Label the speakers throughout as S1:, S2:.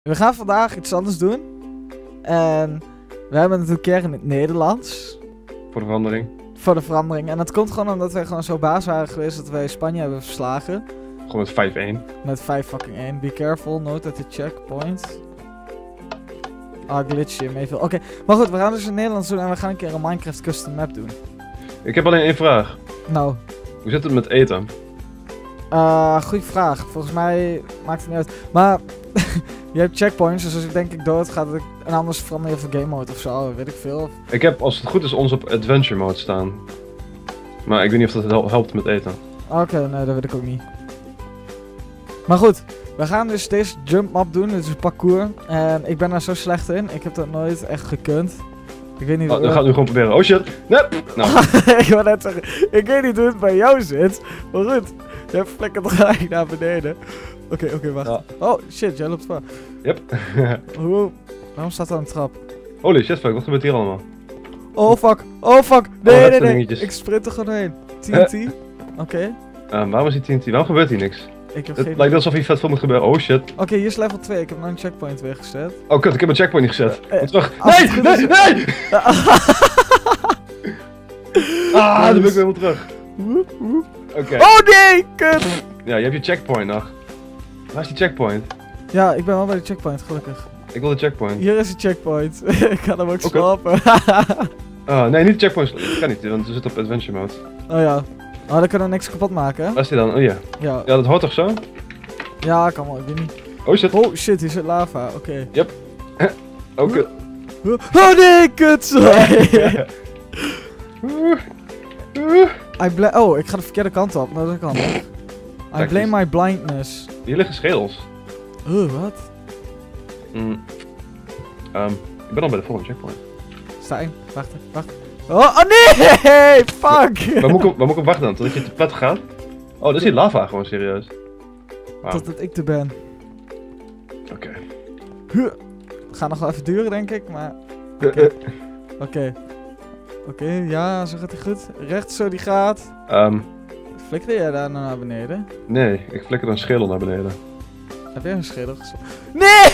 S1: We gaan vandaag iets anders doen. En we hebben het een keer in het Nederlands.
S2: Voor de verandering.
S1: Voor de verandering. En dat komt gewoon omdat wij gewoon zo baas waren geweest dat wij Spanje hebben verslagen.
S2: Gewoon met 5-1.
S1: Met 5-1. Be careful, note at the checkpoint. Ah, glitchje, meeveel. Oké, maar goed, we gaan dus in het Nederlands doen en we gaan een keer een Minecraft custom map doen.
S2: Ik heb alleen één vraag.
S1: Nou,
S2: Hoe zit het met eten?
S1: goeie vraag. Volgens mij maakt het niet uit. Maar, je hebt checkpoints, dus als ik denk ik dood ga, dat ik en anders verander je van game mode of zo, weet ik veel.
S2: Ik heb, als het goed is, ons op adventure mode staan. Maar ik weet niet of dat helpt met eten.
S1: Oké, nee, dat weet ik ook niet. Maar goed, we gaan dus deze jump map doen, dit is een parcours. En ik ben daar zo slecht in, ik heb dat nooit echt gekund. Ik weet niet
S2: Oh, dan gaan we nu gewoon proberen. Oh shit! Nee! Nou,
S1: ik wou net zeggen, ik weet niet hoe het bij jou zit. Maar goed, jij flikkert gelijk naar beneden. Oké, wacht.
S2: Ja.
S1: Oh shit, jij loopt voor.
S2: yep.
S1: Waarom staat er een trap?
S2: Holy shit, fuck, wat gebeurt hier allemaal?
S1: Oh fuck,
S2: dat
S1: nee,
S2: zijn dingetjes.
S1: ik sprint er gewoon heen. TNT? Oké,
S2: Waarom is die TNT? Waarom gebeurt hier niks?
S1: ik heb
S2: Het
S1: geen...
S2: lijkt alsof hier vet veel moet gebeuren. Oh shit.
S1: Oké, hier is level 2, ik heb nou een checkpoint weer gezet.
S2: Oh kut, ik heb mijn checkpoint niet gezet. Kom terug.
S1: als het
S2: Nee!
S1: goed
S2: Nee!
S1: is-
S2: Nee! Dan ben ik weer helemaal terug. Oké.
S1: Oh nee, kut!
S2: Ja, je hebt je checkpoint nog. Waar is die checkpoint?
S1: Ja, ik ben wel bij de checkpoint, gelukkig.
S2: Ik wil de checkpoint.
S1: Hier is de checkpoint. Ik kan hem ook
S2: Oké.
S1: slapen.
S2: Nee, niet de checkpoint. Dat kan niet, want we zitten op adventure mode.
S1: Oh ja. Oh, dan kunnen we niks kapot maken, hè?
S2: Waar is die dan? Oh ja.
S1: Ja.
S2: Ja, dat hoort toch zo?
S1: Ja, kan wel, ik weet niet.
S2: Oh shit.
S1: Oh shit, hier zit lava, oké.
S2: Oh kut.
S1: Oh nee, kut! Sorry. Oh, ik ga de verkeerde kant op. Nou, dat kan nog. I
S2: Kijk
S1: blame
S2: eens.
S1: my blindness.
S2: Hier liggen schedels.
S1: Wat?
S2: Ik ben al bij de volgende checkpoint.
S1: Stijn, wacht. Oh nee! Fuck!
S2: Waar moet ik op wachten dan? Totdat je te plat gaat? Oh, dat is hier lava gewoon, serieus. Wauw.
S1: Totdat ik er ben.
S2: Oké.
S1: Gaat nog wel even duren, denk ik, maar... Oké, ja, zo gaat hij goed. Rechts zo die gaat. Flikker jij daar nou naar beneden?
S2: Nee, ik flikker een schedel naar beneden.
S1: Heb jij een schedel gezocht? Nee!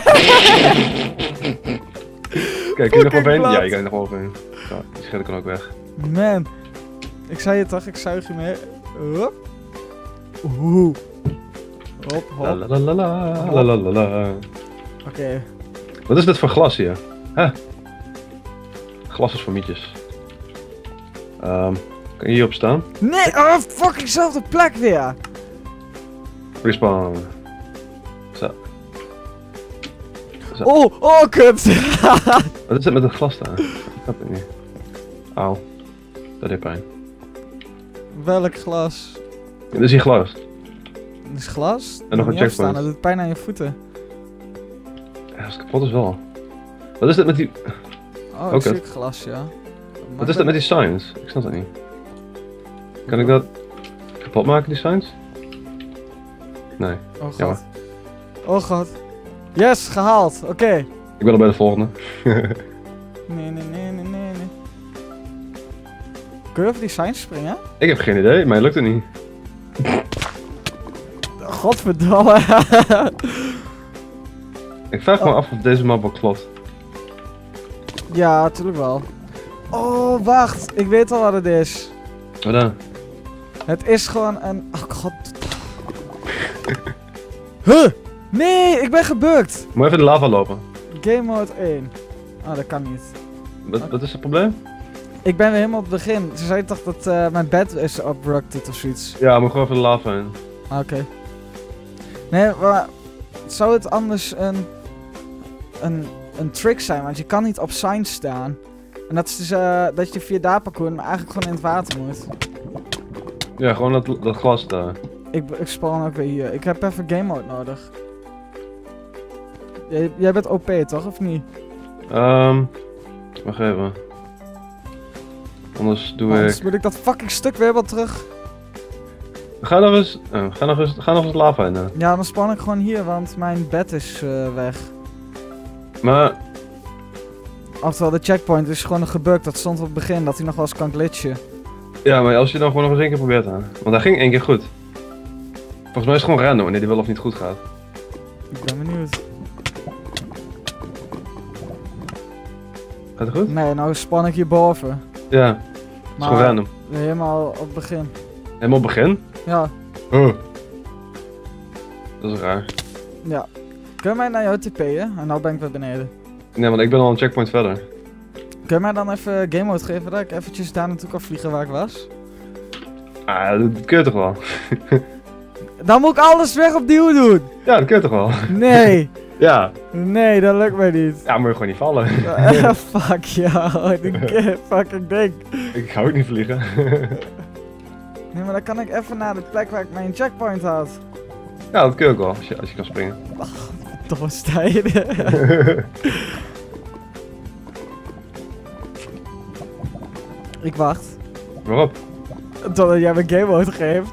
S2: Kijk, kun je nog
S1: Fucking
S2: overheen?
S1: plat.
S2: Ja, je kan er nog wel overheen. Ja, die schedel kan ook weg.
S1: Man. Ik zei het toch, ik zuig je mee. Hop. Oeh. Hop.
S2: La la la la la la la.
S1: Oké.
S2: Wat is dit voor glas hier? Huh? Glas is voor mietjes. Kan je hierop staan?
S1: Nee, oh, fucking zelfde plek weer.
S2: Respawn. Zo.
S1: Oh, kut.
S2: Wat is dit met het glas daar? Ik snap het niet. Auw. Dat deed pijn.
S1: Welk glas?
S2: Ja, dit is hier glas.
S1: Dit is glas?
S2: En nog een
S1: Niet afstaan,
S2: checkpoint.
S1: dat doet pijn aan je voeten.
S2: Ja, als het kapot is wel. Wat is dit met die...
S1: Oh,
S2: Oké.
S1: ik zie het glas, ja.
S2: Wat is dit met die signs? Ik snap dat niet. Kan ik dat kapot maken, die signs? Nee.
S1: Oh god.
S2: Jammer.
S1: Oh god. Yes, gehaald. Oké.
S2: Ik ben al bij de volgende.
S1: Nee. Kun je over die signs springen?
S2: Ik heb geen idee, mij lukt het niet.
S1: Godverdomme.
S2: Ik vraag me af of deze map wel klopt.
S1: Ja, natuurlijk wel. Oh, wacht. Ik weet al wat het is.
S2: Wat dan?
S1: Het is gewoon een... Oh god. Huh? Nee, ik ben gebukt.
S2: Moet even de lava lopen.
S1: Game mode 1. Oh, dat kan niet.
S2: Wat is het probleem?
S1: Ik ben weer helemaal op het begin. Ze zei toch dat mijn bed is abrupted of zoiets.
S2: Ja, moet gewoon even de lava in.
S1: Oké. Nee, maar zou het anders een trick zijn? Want je kan niet op signs staan. En dat is dus dat je via daar parcours, maar eigenlijk gewoon in het water moet.
S2: Ja, gewoon dat glas daar.
S1: Ik spawn ook weer hier. Ik heb even game mode nodig. Jij bent OP toch, of niet?
S2: Wacht even. Anders doe
S1: Anders
S2: ik...
S1: moet ik dat fucking stuk weer wel terug.
S2: Ga nog eens lava in.
S1: Ja, dan spawn ik gewoon hier, want mijn bed is weg.
S2: Maar...
S1: Oftewel, de checkpoint is gewoon gebukt. Dat stond op het begin, dat hij nog wel eens kan glitchen.
S2: Ja, maar als je dan gewoon nog eens één keer probeert hè. Want hij ging één keer goed. Volgens mij is het gewoon random wanneer die wel of niet goed gaat.
S1: Ik ben benieuwd.
S2: Gaat het goed?
S1: Nee, nou span ik hierboven.
S2: Ja, het is gewoon random.
S1: Helemaal op het begin.
S2: Helemaal begin?
S1: Ja,
S2: Oh. Dat is raar.
S1: ja. Kun je mij naar jou TP'en? En nou ben ik weer beneden.
S2: Nee, want ik ben al een checkpoint verder.
S1: Kun je mij dan even game mode geven dat ik eventjes daar naartoe kan vliegen waar ik was?
S2: Ah, dat kun je toch wel?
S1: Dan moet ik alles weer opnieuw doen!
S2: Ja, dat kun je toch wel?
S1: Nee!
S2: Ja.
S1: Nee, dat lukt mij niet.
S2: Ja, moet je gewoon niet vallen.
S1: Fuck jou, die fucking ding.
S2: Ik ga ook niet vliegen.
S1: Nee, maar dan kan ik even naar de plek waar ik mijn checkpoint had.
S2: Ja, dat kun je ook wel, als je kan springen.
S1: Domme stijden. Ik wacht.
S2: Waarop?
S1: Totdat jij mijn game mode geeft.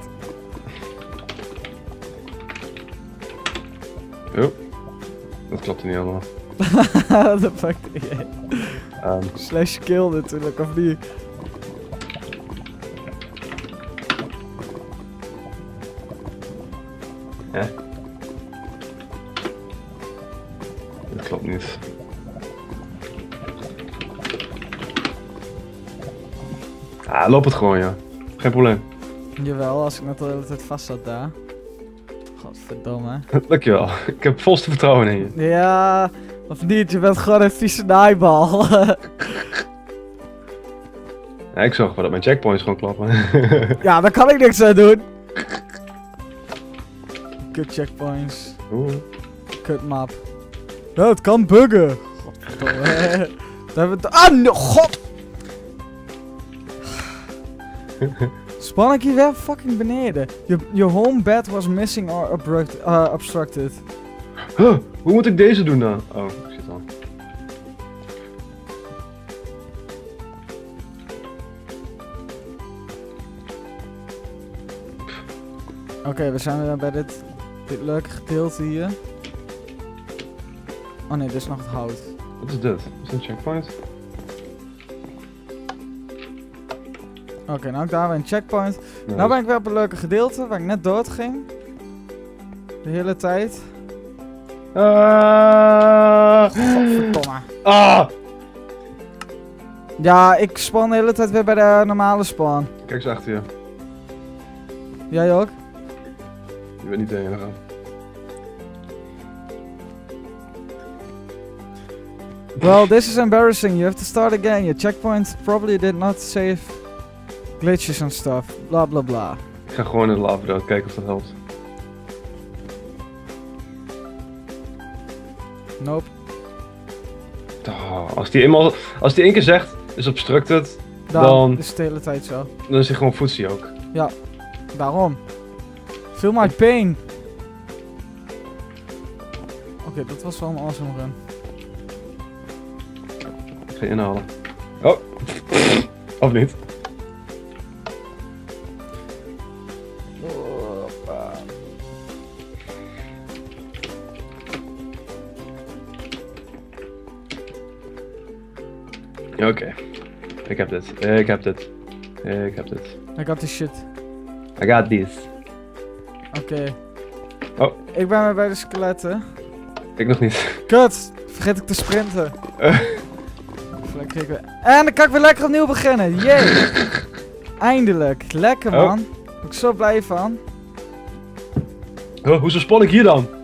S2: Oh. Dat klopt niet helemaal.
S1: What the fuck doe jij? Slash kill natuurlijk, of niet?
S2: Hè? Dat klopt niet. Ah, loop het gewoon, ja. Geen probleem.
S1: Jawel, als ik net de hele tijd vast zat daar. Godverdomme.
S2: Dankjewel. Ik heb volste vertrouwen in je.
S1: Ja, of niet? Je bent gewoon een vieze naaibal.
S2: Ja, ik zorg wel dat mijn checkpoints gewoon klappen.
S1: Ja, daar kan ik niks aan doen. Kut checkpoints.
S2: Oeh.
S1: Kut map. Ja, het kan buggen. Godverdomme. Daar hebben we het... Ah, no, god! Span ik hier weer fucking beneden. Your home bed was missing or obstructed.
S2: Huh, hoe moet ik deze doen dan? Oh, ik zit al.
S1: Oké, we zijn weer bij dit leuke gedeelte hier. Oh nee, dit is nog het hout.
S2: Wat is dit? Is dit een checkpoint?
S1: Oké, nou daar weer een checkpoint.
S2: Nee.
S1: Nou ben ik weer op een leuke gedeelte waar ik net dood ging. De hele tijd. Godverdomme.
S2: Ah!
S1: Ja, ik span de hele tijd weer bij de normale spawn.
S2: Kijk eens achter je.
S1: Jij ook?
S2: Je bent niet de enige.
S1: Well, this is embarrassing. You have to start again. Your checkpoint probably did not save glitches and stuff. Bla bla bla.
S2: Ik ga gewoon in de lava dood, kijken of dat helpt.
S1: Nope.
S2: Oh, als die één keer zegt, is obstructed,
S1: Dan is het de hele tijd zo.
S2: dan is hij gewoon footsie ook.
S1: Daarom. Feel my pain. Oké, dat was wel een awesome run.
S2: Ik ga je inhalen. Oh! Of niet? Oké. Ik heb dit. Ik heb dit. Ik heb dit.
S1: I got this shit.
S2: I got this.
S1: Oké.
S2: Oh.
S1: Ik ben weer bij de skeletten.
S2: Ik nog niet.
S1: Kut! Vergeet ik te sprinten. En dan kan ik weer lekker opnieuw beginnen. Jee! Eindelijk. Lekker man. Daar ben ik zo blij van.
S2: Oh, hoezo spawn ik hier dan?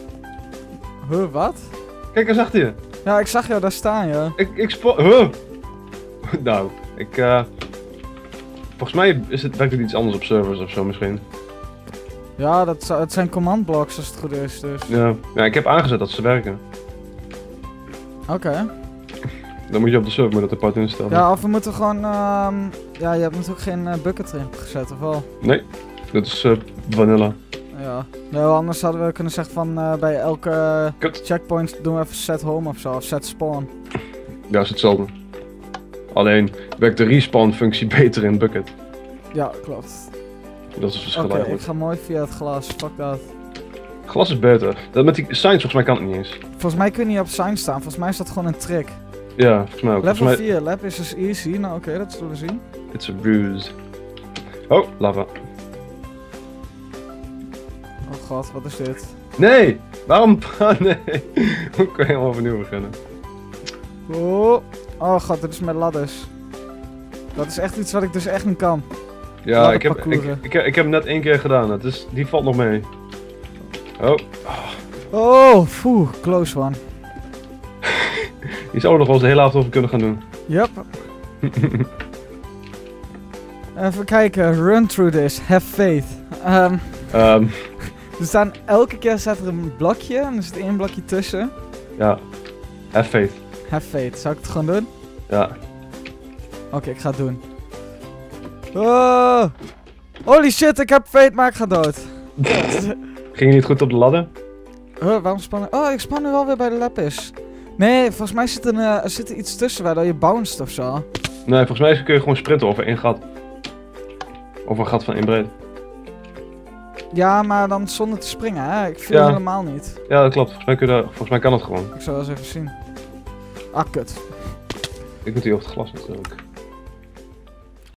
S1: Wat?
S2: Kijk eens achter je.
S1: Ja, ik zag jou daar staan, joh.
S2: Ik spawn... Nou, volgens mij werkt het iets anders op servers of zo misschien.
S1: Ja, het zijn command blocks als het goed is, dus.
S2: Ja, ik heb aangezet dat ze werken.
S1: Oké.
S2: Dan moet je op de server met dat apart instellen.
S1: Ja, of we moeten gewoon, ja, je hebt natuurlijk geen bucket erin gezet, of wel?
S2: Nee, dat is vanilla.
S1: Ja. Nou, anders hadden we kunnen zeggen van bij elke
S2: Kut.
S1: checkpoint doen we even set home of zo, of set spawn.
S2: Ja, is hetzelfde. Alleen werkt de respawn functie beter in bucket.
S1: Ja, klopt.
S2: Dat is het verschil
S1: Oké,
S2: eigenlijk.
S1: ik ga mooi via het glas, fuck dat.
S2: Glas is beter. Dat met die signs volgens mij kan het niet eens.
S1: Volgens mij kun je niet op sign staan, volgens mij is dat gewoon een trick.
S2: Ja, volgens mij ook.
S1: Level
S2: Volgens mij...
S1: 4, lab is dus easy, nou oké, dat zullen we zien.
S2: It's a ruse. Oh, lava.
S1: Oh god, wat is dit?
S2: Nee! Waarom? Ah, nee. Hoe kan je helemaal opnieuw beginnen?
S1: Oh, Oh god, dit is met ladders. Dat is echt iets wat ik dus echt niet kan.
S2: Ja, ik
S1: Ladderparcouren.
S2: heb hem net 1 keer gedaan. Die valt nog mee. Oh,
S1: Oh, close one.
S2: die zou er nog wel eens de hele avond over kunnen gaan doen.
S1: Yep. Even kijken, run through this, have faith. Er staan, elke keer staat er een blokje en er zit 1 blokje tussen.
S2: Ja, have faith.
S1: Have faith, zou ik het gewoon doen?
S2: Ja.
S1: Oké, ik ga het doen. Oh! Holy shit, ik heb faith, maar ik ga dood.
S2: Ging je niet goed op de ladder?
S1: Waarom spannen? Oh, ik span nu wel weer bij de lapis. Nee, volgens mij zit er iets tussen waardoor je bounced of zo.
S2: Nee, volgens mij kun je gewoon sprinten over 1 gat. Over een gat van 1 breed.
S1: Ja, maar dan zonder te springen, hè? Ik viel helemaal niet.
S2: Ja, dat klopt. Volgens mij kan het gewoon.
S1: Ik zal wel eens even zien. Ah, kut.
S2: Ik moet hier op het glas natuurlijk.